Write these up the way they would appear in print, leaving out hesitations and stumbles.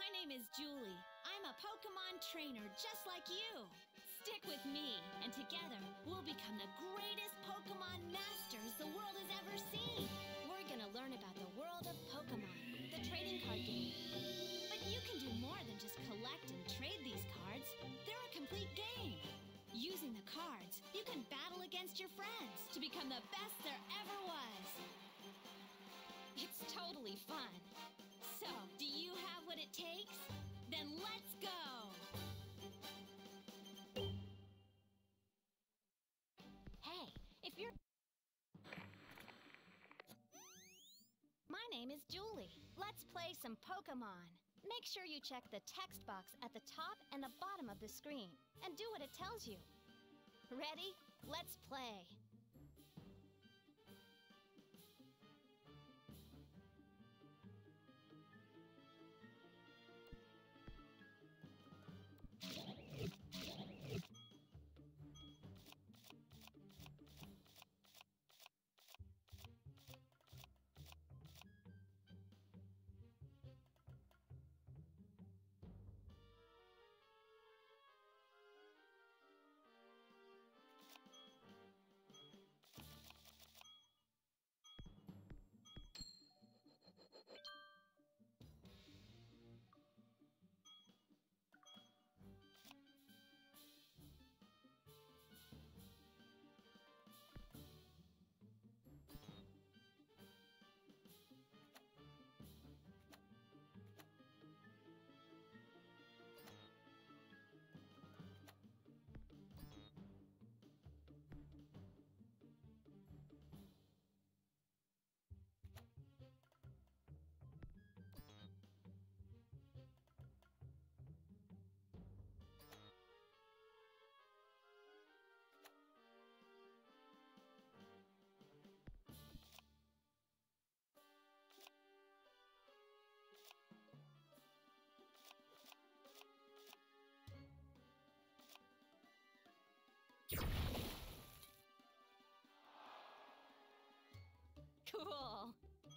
My name is Julie. I'm a Pokemon trainer just like you. Stick with me, and together we'll become the greatest Pokemon masters the world has ever seen. We're gonna learn about the world of Pokemon, the trading card game. But you can do more than just collect and trade these cards. They're a complete game. Using the cards, you can battle against your friends to become the best there ever was. It's totally fun. So, do you have what it takes? Then let's go! Hey, if you're... My name is Julie. Let's play some Pokemon. Make sure you check the text box at the top and the bottom of the screen, and do what it tells you. Ready? Let's play. Cool!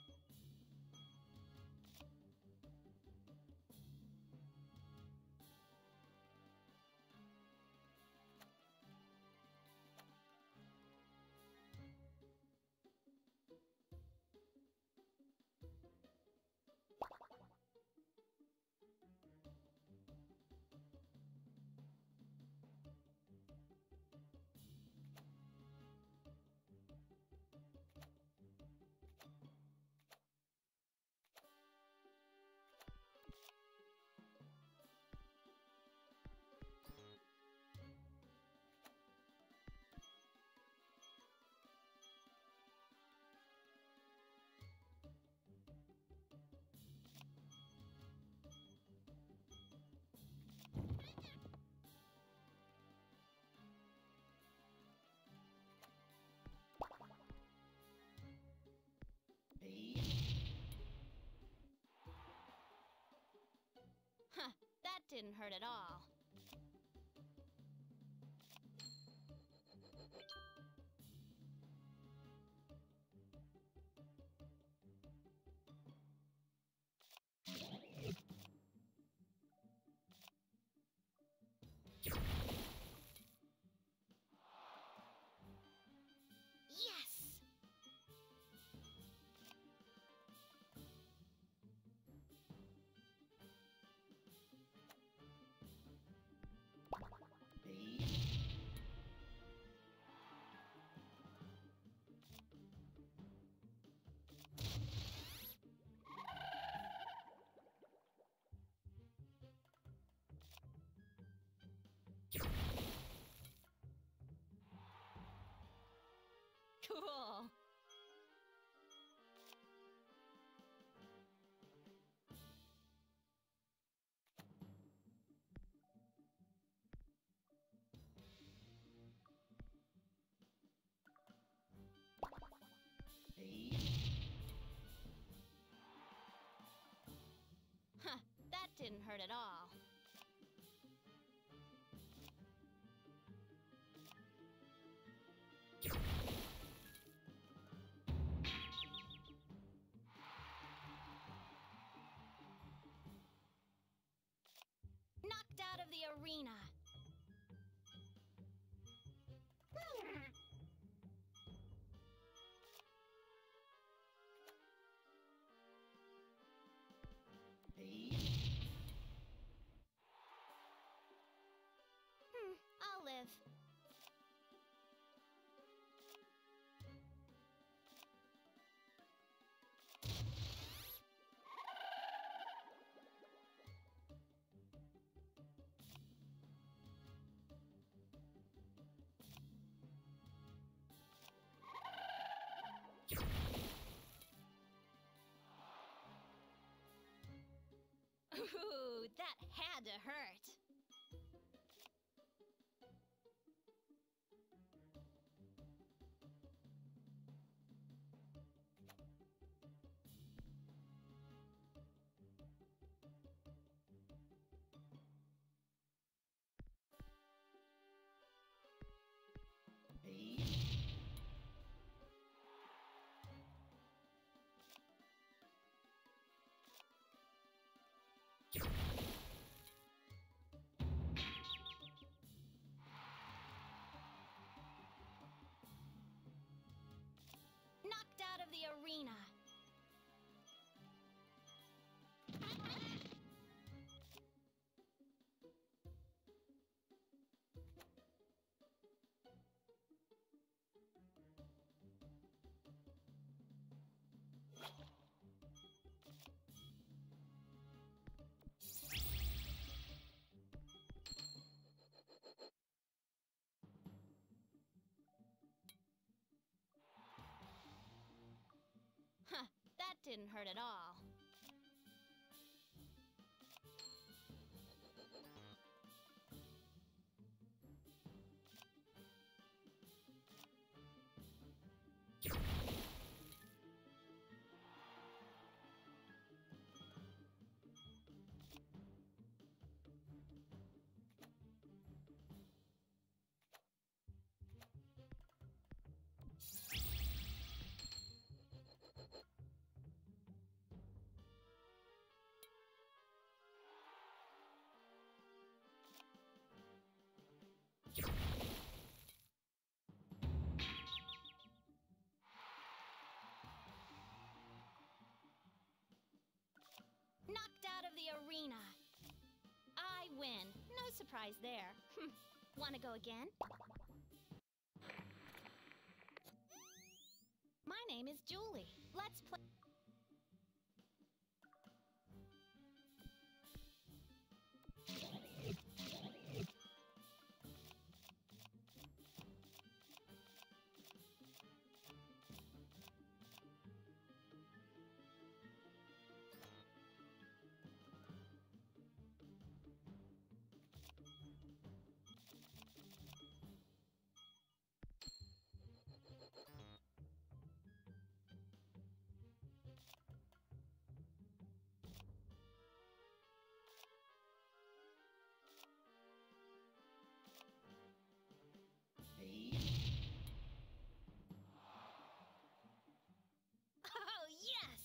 Huh, that didn't hurt at all. Yes! Cool! Huh, that didn't hurt at all. arena. I'll live. Ooh, that had to hurt. Knocked out of the arena. Huh, that didn't hurt at all. Knocked out of the arena. I win. No surprise there. Wanna go again? My name is Julie. Let's play. Oh, yes!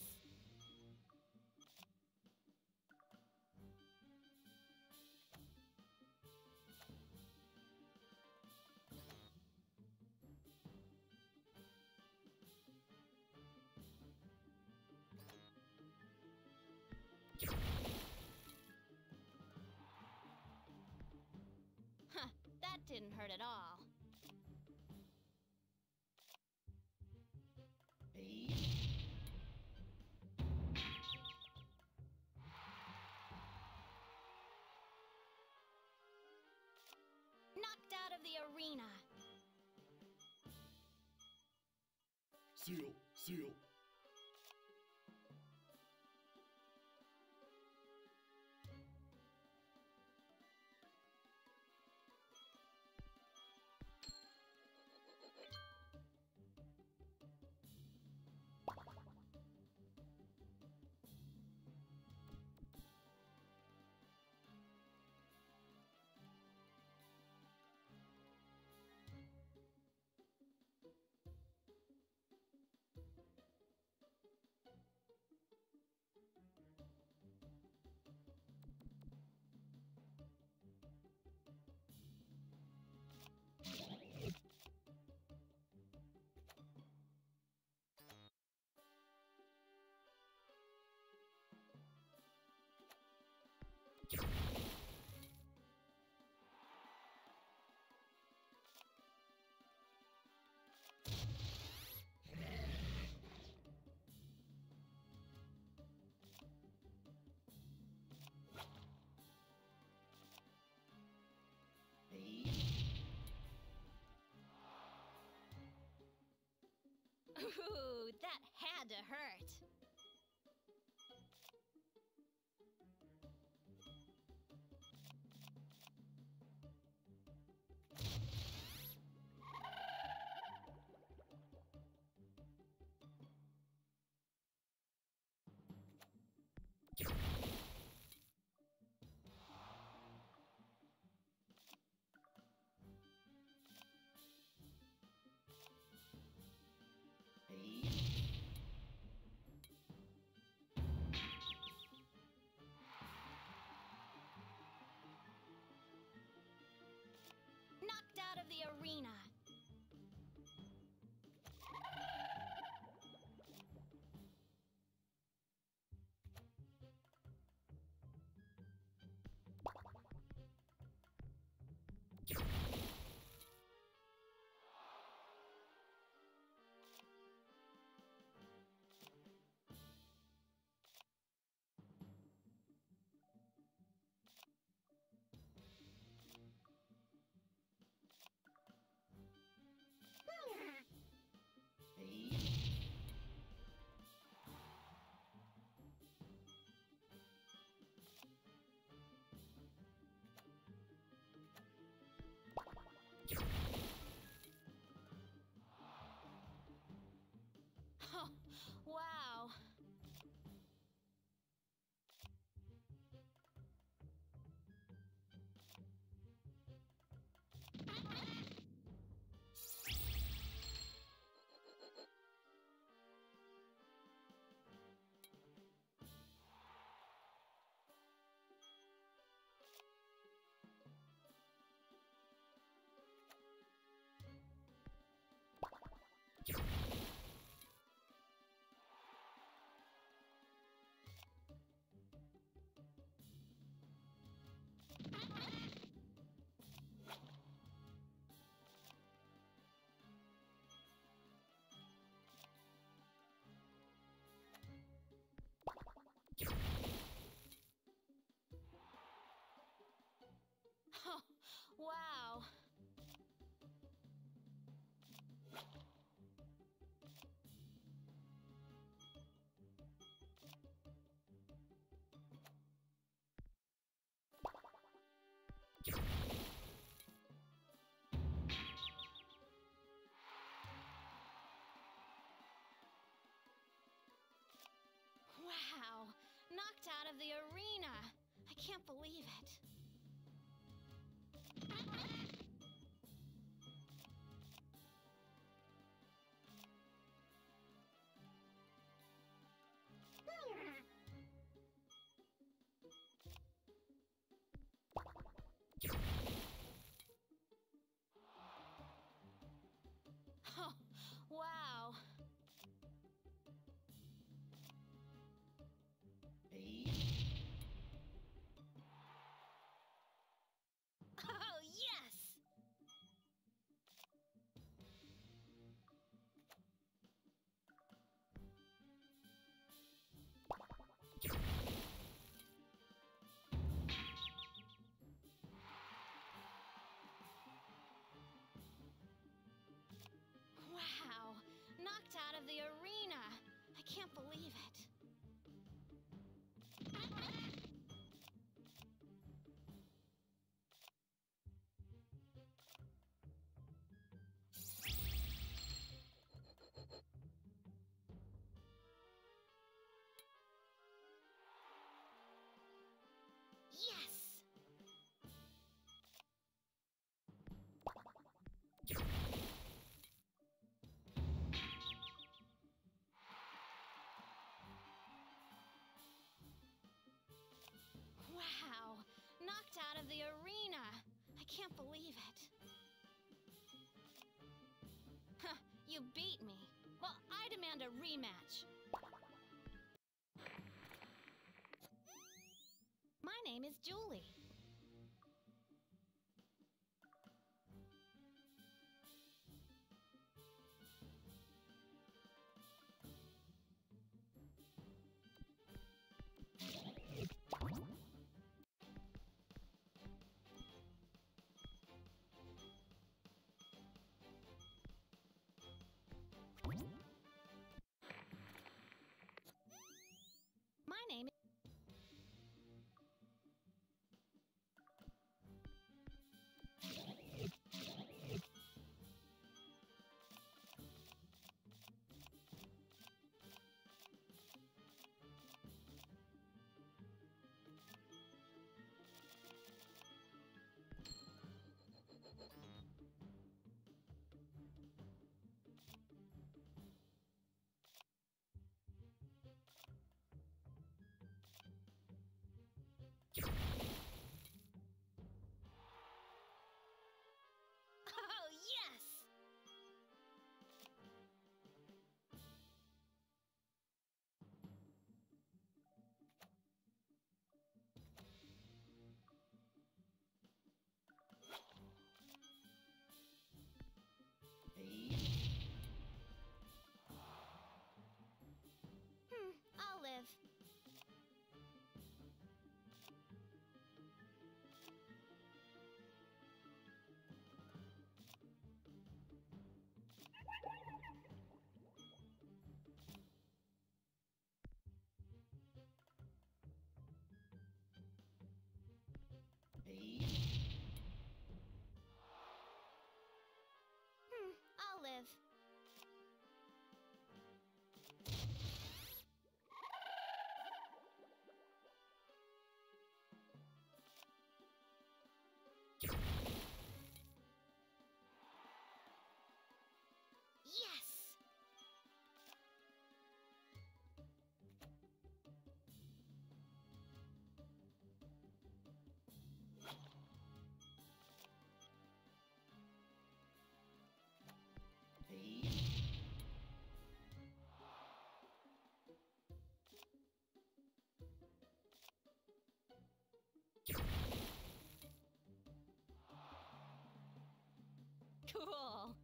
Huh, that didn't hurt at all. Knocked out of the arena. Seal, seal. Wow! Knocked out of the arena! I can't believe it. Oh, wow. Oh, yes! Wow! Knocked out of the arena! I can't believe it. Yes! Wow! Knocked out of the arena! I can't believe it. Huh, you beat me. Well, I demand a rematch. My name is Julie. My name is... Oh, yes! I'll live. I'll live. Yes! Cool.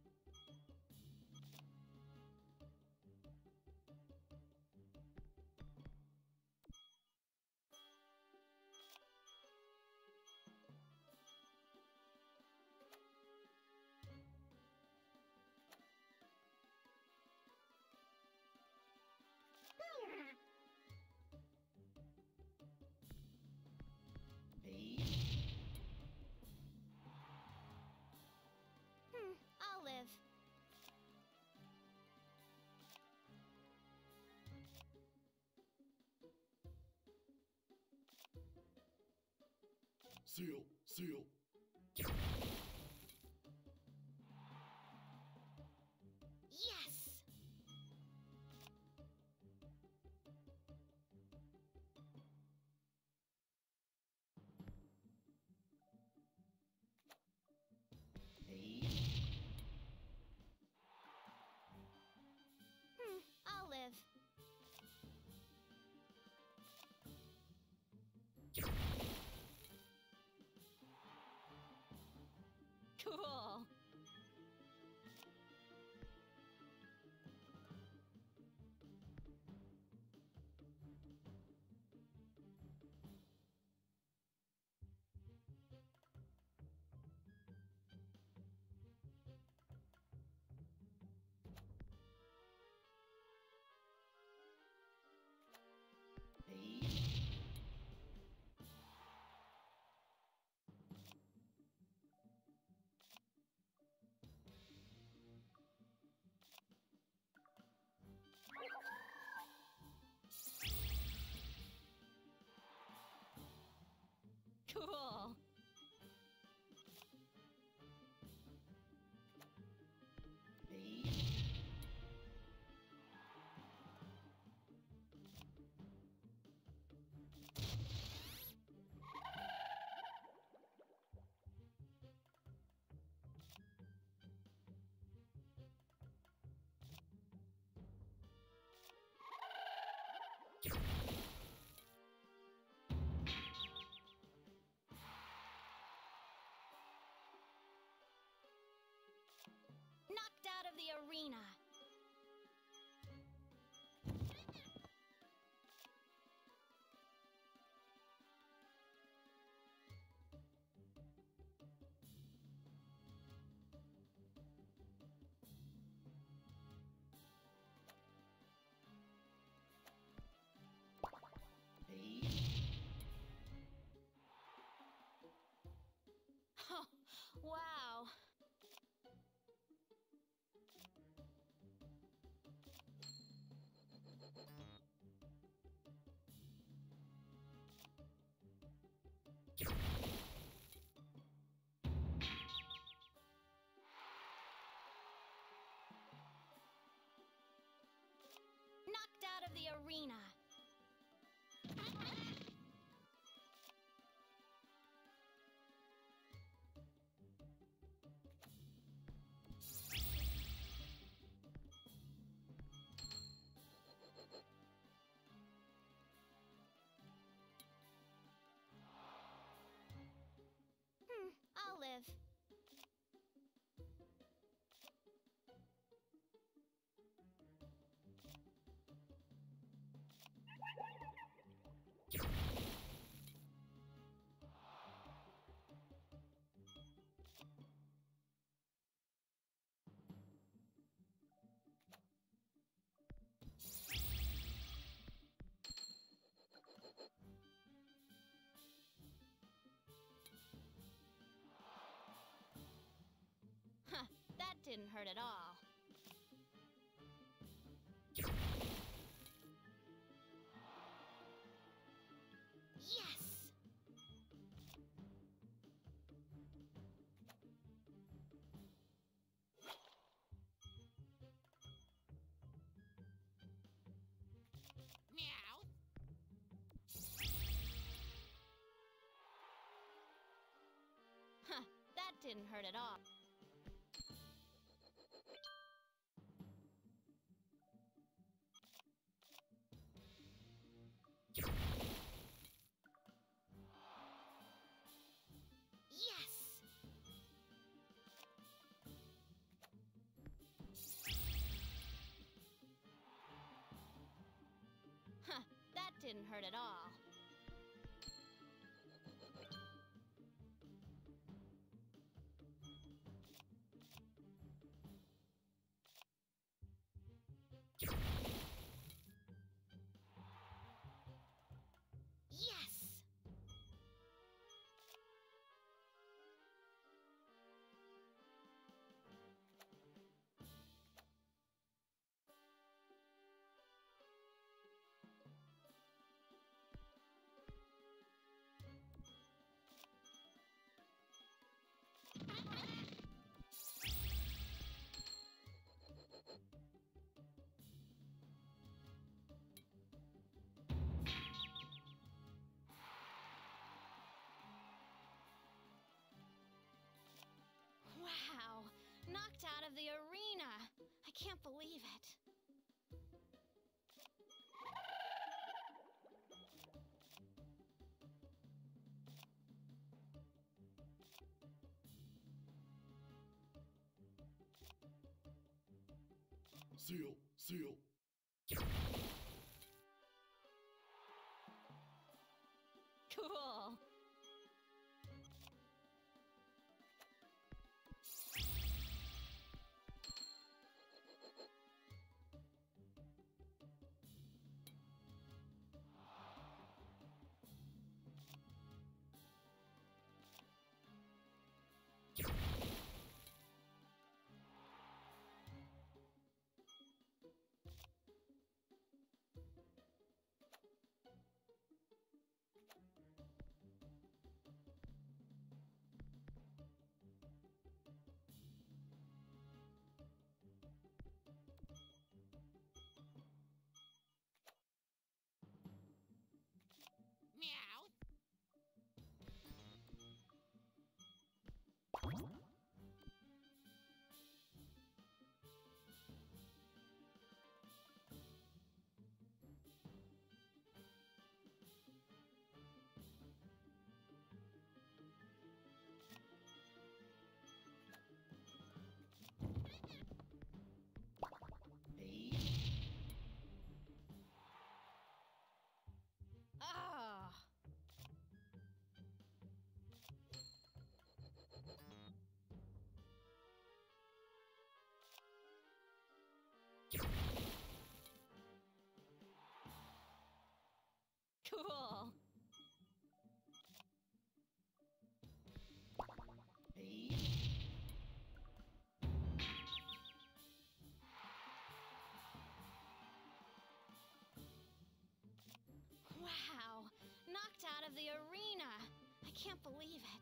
Seal, seal. Yes! I'll live. Cool. Cool. Knocked out of the arena. Oh, wow. Knocked out of the arena. I'll live. Huh, that didn't hurt at all. Yes! Meow. Huh, that didn't hurt at all. Yes! Huh, that didn't hurt at all. Yes! Seal, seal. Cool. Meow. Ah. Cool. Wow, knocked out of the arena. I can't believe it.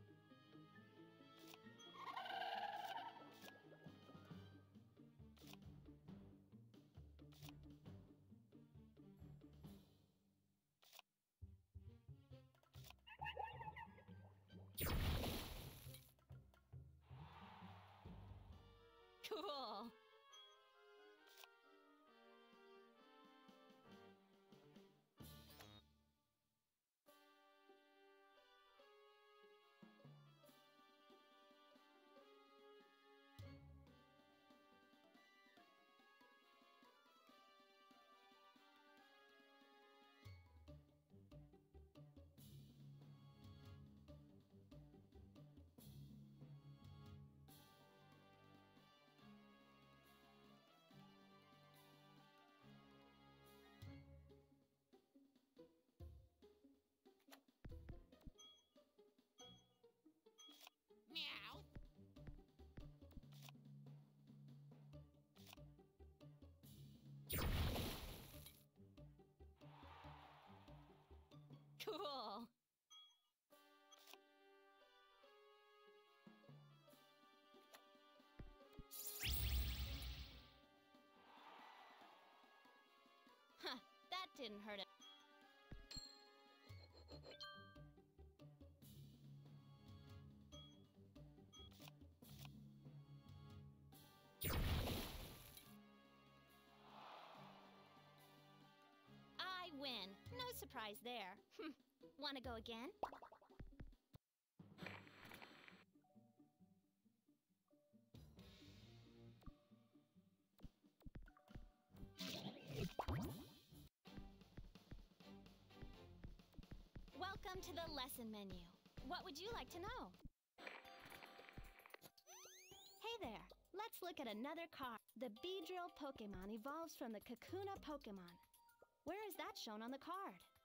Cool. Meow. Cool. Huh, that didn't hurt it. I win. No surprise there. Wanna go again? Welcome to the lesson menu. What would you like to know? Hey there, let's look at another card. The Beedrill Pokemon evolves from the Kakuna Pokemon. Where is that shown on the card?